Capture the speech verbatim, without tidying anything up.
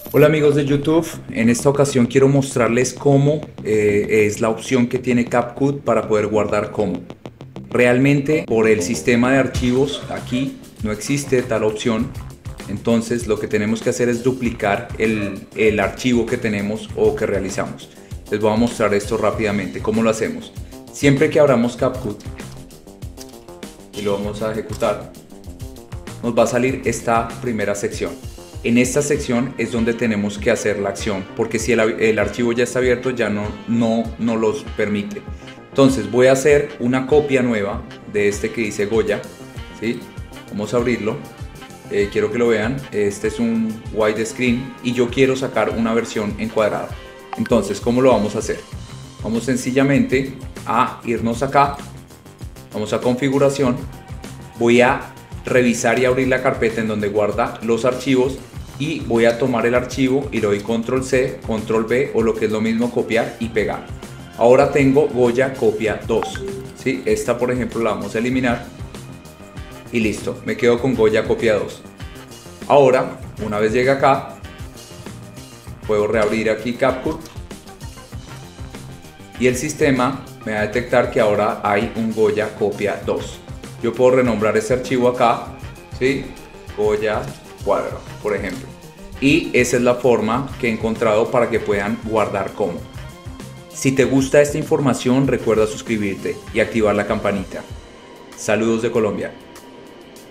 Hola amigos de YouTube, en esta ocasión quiero mostrarles cómo eh, es la opción que tiene CapCut para poder guardar como. Realmente por el sistema de archivos aquí no existe tal opción, entonces lo que tenemos que hacer es duplicar el, el archivo que tenemos o que realizamos. Les voy a mostrar esto rápidamente, cómo lo hacemos. Siempre que abramos CapCut y lo vamos a ejecutar, nos va a salir esta primera sección. En esta sección es donde tenemos que hacer la acción, porque si el, el archivo ya está abierto ya no, no, no los permite. Entonces voy a hacer una copia nueva de este que dice Goya, ¿sí? Vamos a abrirlo, eh, quiero que lo vean, este es un widescreen y yo quiero sacar una versión en cuadrado. Entonces, ¿cómo lo vamos a hacer? Vamos sencillamente a irnos acá, vamos a configuración, voy a revisar y abrir la carpeta en donde guarda los archivos y voy a tomar el archivo y le doy control C, control V o lo que es lo mismo copiar y pegar. Ahora tengo Goya copia dos, ¿sí? Esta por ejemplo la vamos a eliminar y listo, me quedo con Goya copia dos. Ahora una vez llegue acá puedo reabrir aquí CapCut y el sistema me va a detectar que ahora hay un Goya copia dos. Yo puedo renombrar este archivo acá, ¿sí? Goya cuadro, por ejemplo. Y esa es la forma que he encontrado para que puedan guardar como. Si te gusta esta información, recuerda suscribirte y activar la campanita. Saludos de Colombia.